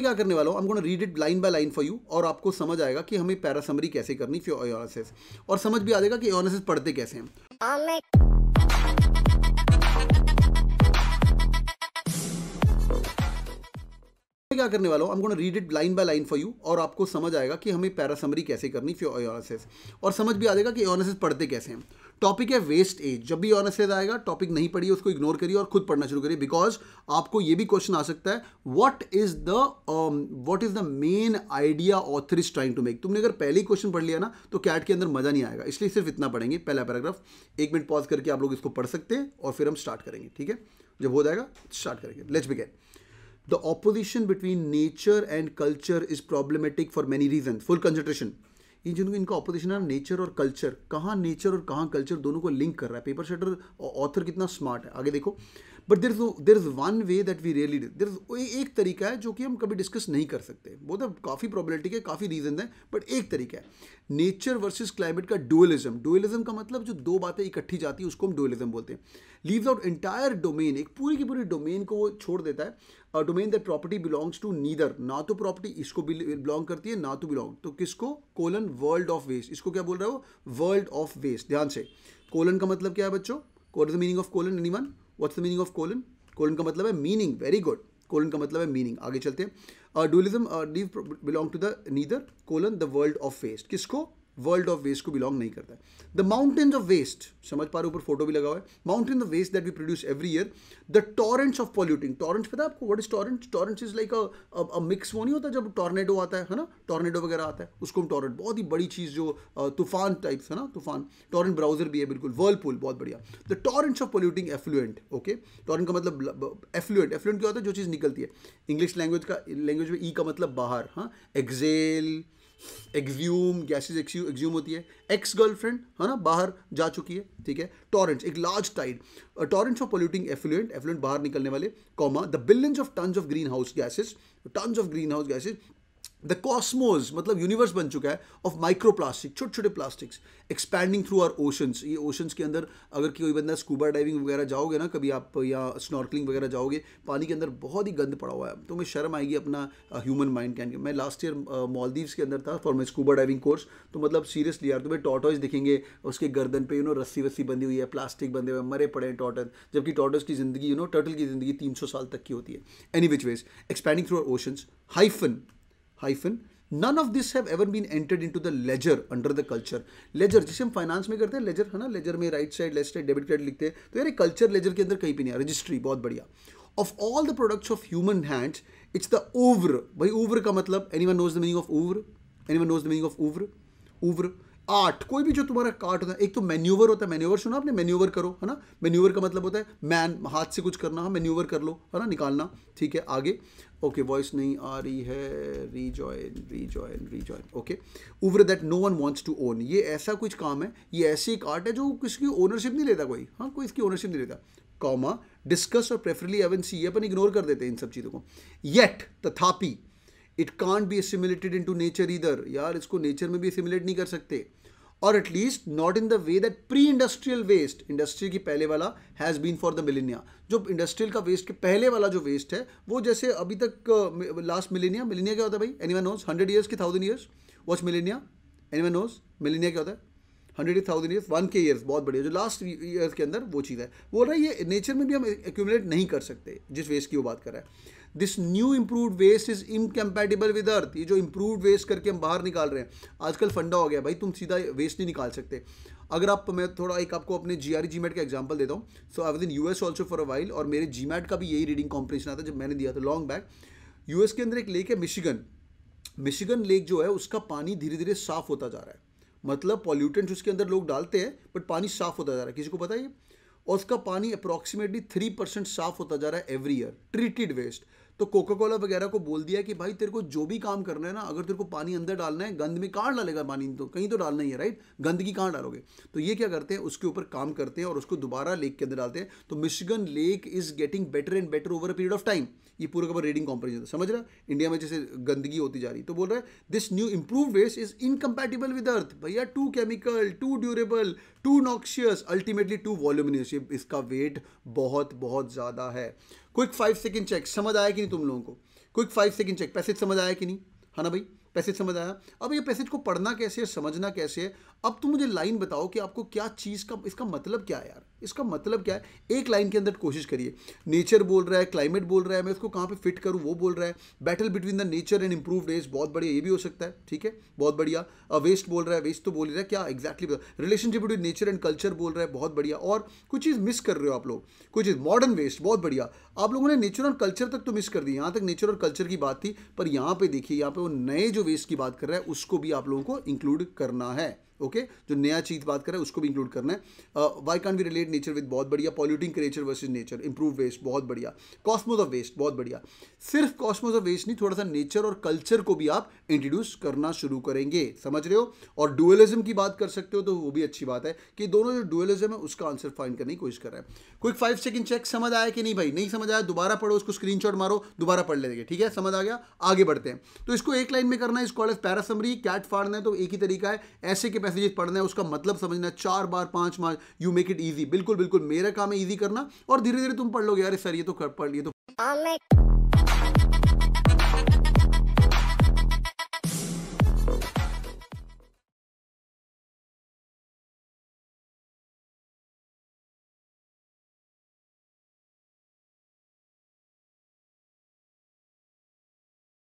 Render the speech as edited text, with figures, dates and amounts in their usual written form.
क्या करने वाला हूँ, I am gonna read it line by line for you, और आपको समझ आएगा कि हमें पैरासमरी कैसे करनी फॉर एयोलिसिस, और समझ भी आ जाएगा कि एयोलिसिस पढ़ते कैसे हैं। क्या करने वाला हूँ, I am gonna read it line by line for you, और आपको समझ आएगा कि हमें पैरासमरी कैसे करनी फॉर एयोलिसिस, और समझ भी आ जाएगा कि एयोलिसिस पढ़ते कैसे हैं। टॉपिक है वेस्ट एज। जब भी एयोलिसिस आएगा, टॉपिक नहीं पढ़िए, उसको इग्नोर करिए और खुद पढ़ना शुरू करिए, बिकॉज आपको ये भी क्वेश्चन आ सकता है, what is the main idea author is trying to make. तुमने अगर पहले ही क्वेश्चन पढ़ लिया ना तो कैट के अंदर मजा नहीं आएगा, इसलिए सिर्फ इतना पढ़ेंगे, पहला पैराग्राफ। 1 मिनट पॉज करके आप लोग इसको पढ़ सकते हैं और फिर हम स्टार्ट करेंगे, ठीक है। जब हो जाएगा स्टार्ट करेंगे। Let's begin. The opposition between nature and culture is problematic for many reasons. Full concentration. ये जिनको इनका ऑपोजिशन है नेचर और कल्चर, कहाँ नेचर और कहाँ कल्चर दोनों को लिंक कर रहा है। पेपर सेटर ऑथर कितना स्मार्ट है, आगे देखो। But there is one way that we really do, there is एक तरीका है जो कि हम कभी डिस्कस नहीं कर सकते। वो तो काफ़ी प्रॉब्लमेटिक है, काफ़ी रीजन है, बट एक तरीका है नेचर वर्सेस क्लाइमेट का डुअलिज्म। डुअलिज्म का मतलब जो दो बातें इकट्ठी जाती है उसको हम डुअलिज्म बोलते हैं। लीव्स आउट एंटायर डोमेन, एक पूरी की पूरी डोमेन को वो छोड़ देता है। Domain that property belongs to neither, ना तो प्रॉपर्टी इसको बिलोंग करती है ना तो बिलोंग तो किसको, कोलन वर्ल्ड ऑफ वेस्ट। इसको क्या बोल रहा है वो, वर्ल्ड ऑफ वेस्ट। ध्यान से, कोलन का मतलब क्या है बच्चों, what is the meaning of colon, anyone, what's the meaning of colon. Colon का मतलब है मीनिंग, वेरी गुड, कोलन का मतलब है मीनिंग। आगे चलते हैं। Dualism belong to the neither colon the world of waste, किसको, वर्ल्ड ऑफ वेस्ट को बिलोंग नहीं करता है। द माउंटेन्स ऑफ वेस्ट, समझ पा रहे, ऊपर फोटो भी लगा हुआ है। Mountain of waste that we produce every year, the torrents of polluting. Torrents पता है आपको, what is torrent? Torrents is like a mix, वो नहीं होता जब टॉर्नेडो आता है ना, टॉर्नेडो वगैरह आता है उसको हम टॉरेंट, बहुत ही बड़ी चीज़ जो तूफान टाइप्स है ना, तूफान। टॉरेंट ब्राउजर भी है बिल्कुल, वर्लपूल, बहुत बढ़िया। The torrents of polluting effluent, okay. Torrent का मतलब एफ्लुएंट, एफ्लुएंट क्या होता है, जो चीज़ निकलती है। इंग्लिश लैंग्वेज में ई का मतलब बाहर, हाँ। एक्सेल, एक्ज्यूम, गैसेज एक्ज्यूम होती है। एक्स गर्लफ्रेंड है ना, बाहर जा चुकी है, ठीक है। टॉरेंट्स, एक large tide, torrents of polluting effluent, effluent बाहर निकलने वाले, comma the billions of tons of green house gases, tons of green house gases. The cosmos मतलब यूनिवर्स बन चुका है ऑफ माइक्रो प्लास्टिक, छोटे छोटे plastics expanding through our oceans. ये ओशंस के अंदर अगर कोई बंदा स्कूबा डाइविंग वगैरह जाओगे ना कभी आप, या स्नॉर्कलिंग वगैरह जाओगे, पानी के अंदर बहुत ही गंद पड़ा हुआ है, तो तुम्हें शर्म आएगी अपना ह्यूमन माइंड कैन। मैं लास्ट ईयर मालदीव्स के अंदर था for my scuba diving course, तो मतलब सीरियसली यार तुम्हें टॉर्टोइज दिखेंगे, उसके गर्दन पे रस्सी वस्सी बंधी हुई है, प्लास्टिक बंधे हुए, मरे पड़े हैं टॉर्टोइज, जबकि टॉर्टोइज की जिंदगी टर्टल की जिंदगी 300 साल तक की होती है। Any which ways, expanding through our oceans, hyphen none of this have ever been entered into the ledger under the culture। Ledger जिसे हम फाइनेंस में करते हैं, लेजर है ना, लेजर में right side left side debit credit लिखते हैं, तो यार कल्चर लेजर के अंदर कहीं भी नहीं है। रजिस्ट्री, बहुत बढ़िया। Of all the products of human hands, it's the oeuvre. भाई ओव्र का मतलब, anyone knows the meaning of oeuvre, anyone knows the meaning of oeuvre, oeuvre. Art, कोई भी जो तुम्हारा कार्ट होता है, एक तो मैन्यूवर होता है, मैन्यूवर सुना आपने, मैन्यूवर करो है ना। मैन्यूवर का मतलब होता है मैन, हाथ से कुछ करना, हाँ मैन्यूवर कर लो है ना, निकालना, ठीक है। आगे, ओके वॉइस नहीं आ रही है, rejoin, okay. Over that no one wants to own, ये ऐसा कुछ काम है, ये ऐसी एक आर्ट है जो किसकी ओनरशिप नहीं लेता कोई, हाँ कोई इसकी ओनरशिप नहीं लेता। कॉमा डिस्कस और प्रेफरली एवेंसी, ये अपन इग्नोर कर देते हैं इन सब चीज़ों को। येट, तथापि, it can't be assimilated into nature either, यार इसको नेचर में भी असिमिलेट नहीं कर सकते, और at least not in the way that pre industrial waste, industry की पहले वाला, has been for the millennia. जो इंडस्ट्रियल का वेस्ट के पहले वाला जो वेस्ट है, वो जैसे अभी तक लास्ट मिलेनिया, मिलेनिया क्या होता है भाई, एनीवन नोज? 100 ईयर्स की 1000 years, what's millennia, anyone knows? Millennia क्या होता है? 100,000 ईयर्स, 1K ईयर्स, बहुत बढ़िया। जो लास्ट ईयर्स के अंदर वो चीज़ है, बोल रहा है ये नेचर में भी हम एक्यूमुलेट नहीं कर सकते, जिस वेस्ट की वो बात कर रहा है। This new improved waste is incompatible with earth, ये जो इम्प्रूव्ड वेस्ट करके हम बाहर निकाल रहे हैं, आजकल फंडा हो गया भाई, तुम सीधा वेस्ट नहीं निकाल सकते। अगर आप, मैं थोड़ा एक आपको अपने GMAT का एग्जांपल देता हूँ। So I was in US also for a while, और मेरे GMAT का भी यही रीडिंग कॉम्पिटिशन आता, जब मैंने दिया था लॉन्ग बैक। US के अंदर एक लेक है मिशिगन लेक जो है उसका पानी धीरे धीरे साफ होता जा रहा है, मतलब पॉल्यूटेंट्स उसके अंदर लोग डालते हैं बट पानी साफ होता जा रहा है, किसी को पता है? और उसका पानी अप्रॉक्सीमेटली 3% साफ होता जा रहा है एवरी ईयर, ट्रीटेड वेस्ट। तो कोका कोला वगैरह को बोल दिया कि भाई तेरे को जो भी काम करना है ना, अगर तेरे को पानी अंदर डालना है, गंद में कहाँ डालेगा पानी, तो कहीं तो डालना ही है, राइट, गंदगी कहाँ डालोगे। तो ये क्या करते हैं, उसके ऊपर काम करते हैं और उसको दोबारा लेक के अंदर डालते हैं। तो Michigan lake is getting better and better over a period of time. ये पूरा का पूरा रीडिंग कॉम्परिजन, समझ रहा है? इंडिया में जैसे गंदगी होती जा रही, तो बोल रहा है this new improve waste is incompatible with earth. भैया too chemical, too durable, too noxious, ultimately too voluminous. इसका वेट बहुत बहुत ज़्यादा है। क्विक 5 सेकेंड चेक, समझ आया कि नहीं तुम लोगों को? क्विक 5 सेकंड चेक, पैसेज समझ आया कि नहीं? हाँ ना भाई, पैसेज समझ आया। अब ये पैसेज को पढ़ना कैसे है, समझना कैसे है। अब तुम मुझे लाइन बताओ कि आपको क्या चीज़ का इसका मतलब क्या है यार, इसका मतलब क्या है? एक लाइन के अंदर कोशिश करिए। नेचर बोल रहा है, क्लाइमेट बोल रहा है, मैं इसको कहाँ पे फिट करूँ वो बोल रहा है। Battle between the nature and improve waste, बहुत बढ़िया, ये भी हो सकता है, ठीक है, बहुत बढ़िया। वेस्ट बोल रहा है, वेस्ट तो बोल ही रहा है, क्या exactly relationship between nature and culture बोल रहा है, बहुत बढ़िया। और कुछ चीज़ मिस कर रहे हो आप लोग, कुछ चीज़ मॉडर्न वेस्ट, बहुत बढ़िया। आप लोगों ने नेचर और कल्चर तक तो मिस कर दी, यहाँ तक नेचर और कल्चर की बात थी, पर यहाँ पे देखिए, यहाँ पे वो नए जो वेस्ट की बात कर रहा है उसको भी आप लोगों को इंक्लूड करना है। ओके, जो नया चीज बात कर रहा है उसको भी इंक्लूड करना है। Why can't we relate nature with, बहुत बढ़िया। Polluting creature versus nature, improve waste, बहुत बढ़िया। कॉस्मोस ऑफ वेस्ट, बहुत बढ़िया। सिर्फ कॉस्मोस ऑफ वेस्ट नहीं, थोड़ा सा नेचर और कल्चर को भी आप इंट्रोड्यूस करना शुरू करेंगे, समझ रहे हो। और डुअलिज्म की बात कर सकते हो तो वो भी अच्छी बात है कि दोनों जो डुअलिज्म है उसका आंसर फाइंड करने की कोशिश कर रहा है। क्विक 5 सेकंड चेक, समझ आया कि नहीं भाई? नहीं समझ आया दोबारा पढ़ो, उसको स्क्रीनशॉट मारो, दोबारा पढ़ लेंगे, ठीक है, समझ आ गया। आगे बढ़ते हैं। तो इसको एक लाइन में करना है, इसको पैरा समरी। कैट फाड़ना है तो एक ही तरीका है, ऐसे के पैसेजेस पढ़ना है, उसका मतलब समझना, 4 बार 5 बार, यू मेक इट इजी। बिल्कुल बिल्कुल मेरा काम है इजी करना, और धीरे धीरे तुम पढ़ लोगे यार सर ये तो पढ़ लिए तो